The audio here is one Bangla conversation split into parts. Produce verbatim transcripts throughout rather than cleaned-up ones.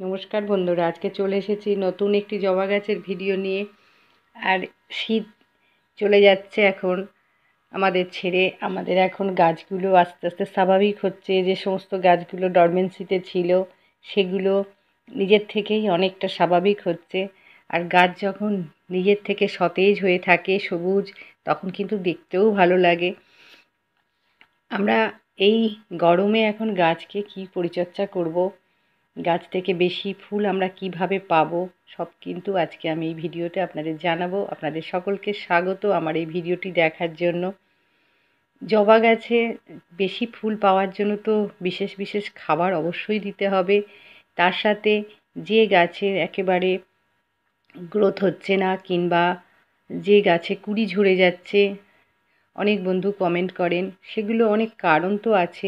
নমস্কার বন্ধুরা, আজকে চলে এসেছি নতুন একটি জবা গাছের ভিডিও নিয়ে। আর শীত চলে যাচ্ছে এখন আমাদের ছেড়ে। আমাদের এখন গাছগুলো আস্তে আস্তে স্বাভাবিক হচ্ছে। যে সমস্ত গাছগুলো ডরমেন্সিতে ছিল সেগুলো নিজের থেকেই অনেকটা স্বাভাবিক হচ্ছে। আর গাছ যখন নিজের থেকে সতেজ হয়ে থাকে, সবুজ, তখন কিন্তু দেখতেও ভালো লাগে। আমরা এই গরমে এখন গাছকে কি পরিচর্যা করব, গাছ থেকে বেশি ফুল আমরা কিভাবে পাবো, সব কিন্তু আজকে আমি এই ভিডিওতে আপনাদের জানাবো। আপনাদের সকলকে স্বাগত আমার এই ভিডিওটি দেখার জন্য। জবা গাছে বেশি ফুল পাওয়ার জন্য তো বিশেষ বিশেষ খাবার অবশ্যই দিতে হবে। তার সাথে যে গাছের একেবারে গ্রোথ হচ্ছে না, কিংবা যে গাছে কুড়ি ঝরে যাচ্ছে, অনেক বন্ধু কমেন্ট করেন, সেগুলো অনেক কারণ তো আছে।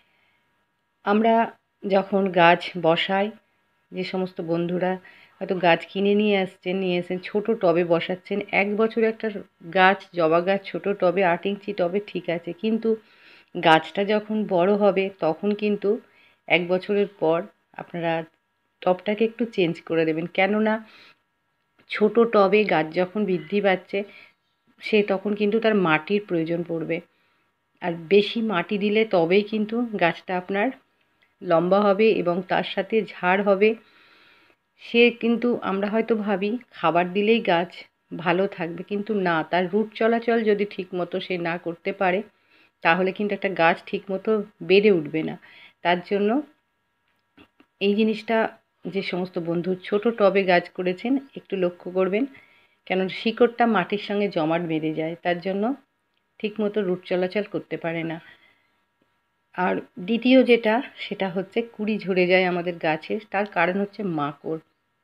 আমরা যখন গাছ বসাই, যে সমস্ত বন্ধুরা হয়তো গাছ কিনে নিয়ে আসছেন, নিয়ে এসেছেন ছোটো টবে বসাচ্ছেন, এক বছর একটা গাছ, জবা গাছ ছোটো টবে, আট ইঞ্চি টবে ঠিক আছে, কিন্তু গাছটা যখন বড় হবে তখন কিন্তু এক বছরের পর আপনারা টবটাকে একটু চেঞ্জ করে দেবেন। কেননা ছোটো টবে গাছ যখন বৃদ্ধি পাচ্ছে, সে তখন কিন্তু তার মাটির প্রয়োজন পড়বে। আর বেশি মাটি দিলে তবেই কিন্তু গাছটা আপনার লম্বা হবে এবং তার সাথে ঝাড় হবে। সে কিন্তু আমরা হয়তো ভাবি খাবার দিলেই গাছ ভালো থাকবে, কিন্তু না, তার রুট চলাচল যদি ঠিকমতো সে না করতে পারে তাহলে কিন্তু একটা গাছ ঠিকমতো বেড়ে উঠবে না। তার জন্য এই জিনিসটা যে সমস্ত বন্ধু ছোট টবে গাছ করেছেন একটু লক্ষ্য করবেন, কেন শিকড়টা মাটির সঙ্গে জমাট বেঁধে যায়, তার জন্য ঠিকমতো রুট চলাচল করতে পারে না। আর দ্বিতীয় যেটা, সেটা হচ্ছে কুড়ি ঝরে যায় আমাদের গাছের, তার কারণ হচ্ছে মাকড়।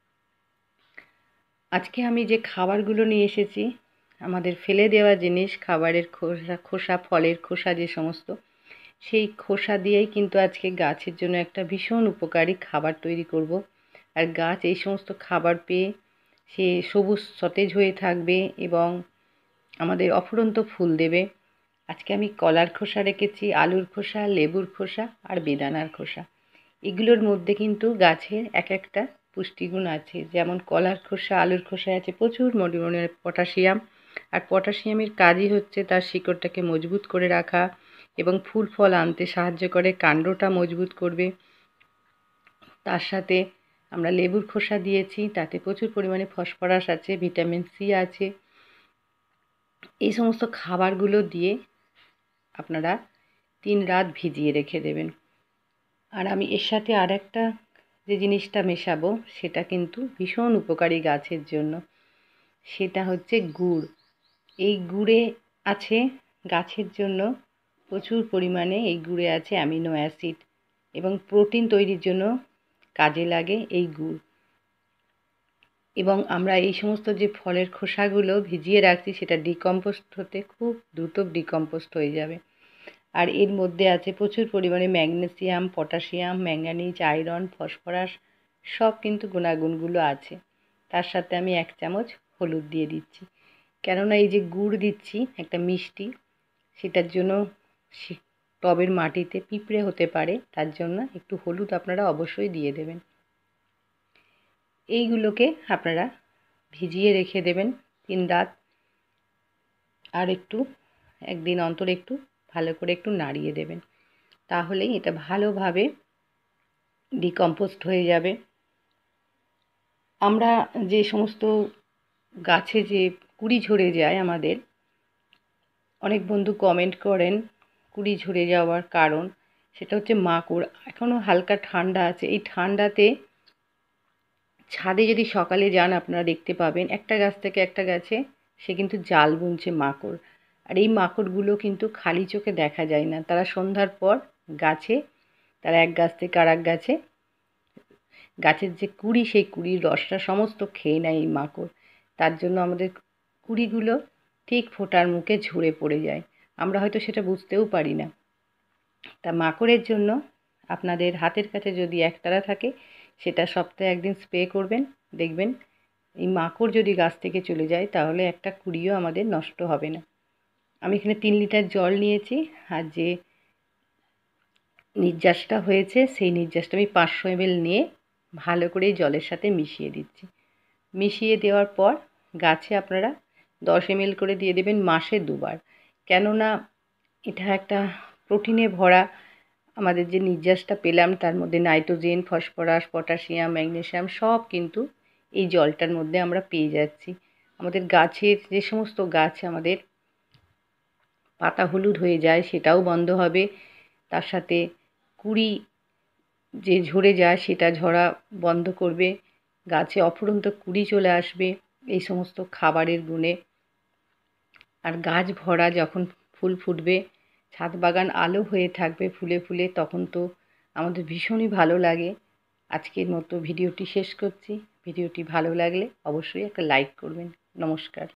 আজকে আমি যে খাবারগুলো নিয়ে এসেছি, আমাদের ফেলে দেওয়া জিনিস, খাবারের খোসা খোসা ফলের খোসা যে সমস্ত, সেই খোসা দিয়েই কিন্তু আজকে গাছের জন্য একটা ভীষণ উপকারী খাবার তৈরি করব। আর গাছ এই সমস্ত খাবার পেয়ে সে সবুজ সতেজ হয়ে থাকবে এবং আমাদের অফুরন্ত ফুল দেবে। আজকে আমি কলার খোসা রেখেছি, আলুর খোসা, লেবুর খোসা আর বেদানার খোসা। এগুলোর মধ্যে কিন্তু গাছের এক একটা পুষ্টিগুণ আছে। যেমন কলার খোসা, আলুর খোসায় আছে প্রচুর পরিমাণে পটাশিয়াম। আর পটাশিয়ামের কাজই হচ্ছে তার শিকড়টাকে মজবুত করে রাখা এবং ফুল ফল আনতে সাহায্য করে, কাণ্ডটা মজবুত করবে। তার সাথে আমরা লেবুর খোসা দিয়েছি, তাতে প্রচুর পরিমাণে ফসফরাস আছে, ভিটামিন সি আছে। এই সমস্ত খাবারগুলো দিয়ে আপনারা তিন রাত ভিজিয়ে রেখে দেবেন। আর আমি এর সাথে আর একটা যে জিনিসটা মেশাবো সেটা কিন্তু ভীষণ উপকারী গাছের জন্য, সেটা হচ্ছে গুড়। এই গুড়ে আছে গাছের জন্য প্রচুর পরিমাণে, এই গুড়ে আছে অ্যামিনো অ্যাসিড এবং প্রোটিন তৈরির জন্য কাজে লাগে এই গুড়। এবং আমরা এই সমস্ত যে ফলের খোসাগুলো ভিজিয়ে রাখছি সেটা ডিকম্পোস্ট হতে খুব দ্রুত ডিকম্পোস্ট হয়ে যাবে। আর এর মধ্যে আছে প্রচুর পরিমাণে magnesium, potassium, manganese, iron, phosphorus, সব কিন্তু গুণাগুণগুলো আছে। তার সাথে আমি এক চামচ হলুদ দিয়ে দিচ্ছি, কেননা এই যে গুড় দিচ্ছি একটা মিষ্টি, সেটার জন্য টবের মাটিতে পিঁপড়ে হতে পারে, তার জন্য একটু হলুদ আপনারা অবশ্যই দিয়ে দেবেন। এইগুলোকে আপনারা ভিজিয়ে রেখে দেবেন তিন রাত। আর একটু একদিন অন্তর একটু ভালো করে একটু নাড়িয়ে দেবেন, তাহলেই এটা ভালোভাবে ডিকম্পোস্ট হয়ে যাবে। আমরা যে সমস্ত গাছে যে কুড়ি ঝরে যায়, আমাদের অনেক বন্ধু কমেন্ট করেন কুড়ি ঝরে যাওয়ার কারণ, সেটা হচ্ছে মাকড়। এখনও হালকা ঠান্ডা আছে, এই ঠান্ডাতে ছাদে যদি সকালে যান আপনারা দেখতে পাবেন একটা গাছ থেকে একটা গাছে সে কিন্তু জাল বুনছে মাকড়। আর এই মাকড়গুলো কিন্তু খালি চোখে দেখা যায় না, তারা সন্ধ্যার পর গাছে, তারা এক গাছ থেকে আর এক গাছে গাছের যে কুড়ি, সেই কুড়ির রসটা সমস্ত খেয়ে নেয় এই মাকড়। তার জন্য আমাদের কুড়িগুলো ঠিক ফোটার মুখে ঝরে পড়ে যায়, আমরা হয়তো সেটা বুঝতেও পারি না। তা মাকড়ের জন্য আপনাদের হাতের কাছে যদি একতারা থাকে, সেটা সপ্তাহে একদিন স্প্রে করবেন, দেখবেন এই মাকড় যদি গাছ থেকে চলে যায় তাহলে একটা কুড়িও আমাদের নষ্ট হবে না। আমি এখানে তিন লিটার জল নিয়েছি, আর যে নির্যাসটা হয়েছে সেই নির্যাসটা আমি পাঁচশো এমএল নিয়ে ভালো করে জলের সাথে মিশিয়ে দিচ্ছি। মিশিয়ে দেওয়ার পর গাছে আপনারা দশ এমএল করে দিয়ে দেবেন মাসে দুবার। কেননা এটা একটা প্রোটিনে ভরা, আমাদের যে নির্যাসটা পেলাম তার মধ্যে নাইট্রোজেন, ফসফরাস, পটাশিয়াম, ম্যাগনেসিয়াম সব কিন্তু এই জলটার মধ্যে আমরা পেয়ে যাচ্ছি। আমাদের গাছের যে সমস্ত গাছ আমাদের পাতা হলুদ হয়ে যায় সেটাও বন্ধ হবে, তার সাথে কুঁড়ি যে ঝরে যায় সেটা ঝরা বন্ধ করবে, গাছে অফুরন্ত কুঁড়ি চলে আসবে এই সমস্ত খাবারের গুণে। আর গাছ ভরা যখন ফুল ফুটবে, ছাদ বাগান আলো হয়ে থাকবে ফুলে ফুলে, তখন তো আমাদের ভীষণই ভালো লাগে। আজকের মতো ভিডিওটি শেষ করছি। ভিডিওটি ভালো লাগলে অবশ্যই একটা লাইক করবেন। নমস্কার।